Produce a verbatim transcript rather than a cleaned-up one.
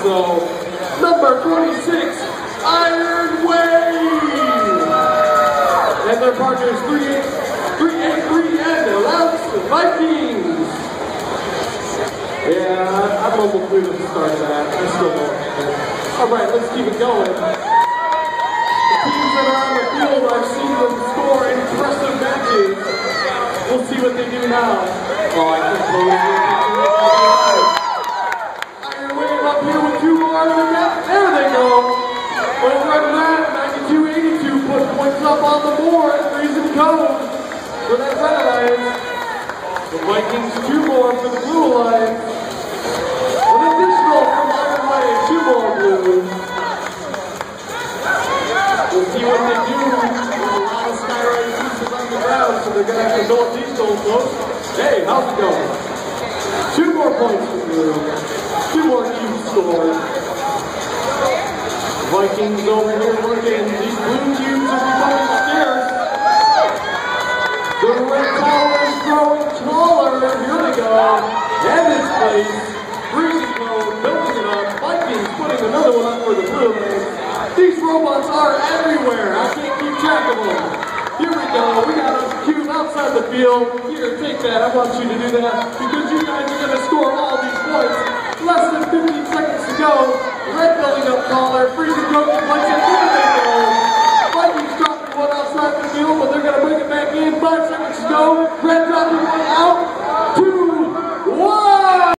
So, number twenty-six, Iron Wave! And their partners, three eight three and the Louds Vikings! Yeah, I'm almost through the start of that. I still don't. Alright, let's keep it going. The teams that are on the field, I've seen them score impressive matches. We'll see what they do now. Oh, I can't believe it. Iron Wave up here with two more. There they go. Over at that, ninety-two eighty-two put points up on the board. Freezing code for that Red Alliance. The Vikings, two more for the Blue Alliance. An additional from Iron Wave, two more blues. We'll see what they do. There's a lot of Skyride pieces on the ground, so they're going to have to build these goals close. Hey, how's it going? Two more points for blue. Two more cubes scored. Vikings over here working. These blue cubes are becoming scarce. The red tower is growing taller. Here they go. And it's place. Freezing code, building it up. Vikings putting another one up for the blue lanes. These robots are everywhere. I can't keep track of them. Here we go. We got a cube outside the field. Here, take that. I want you to do that because you guys are going to score all these points. Less than fifteen seconds to go. Red building up taller. Freezing code in place. And there they go. Vikings dropping one outside the field, but they're going to bring it back in. Five seconds to go. Red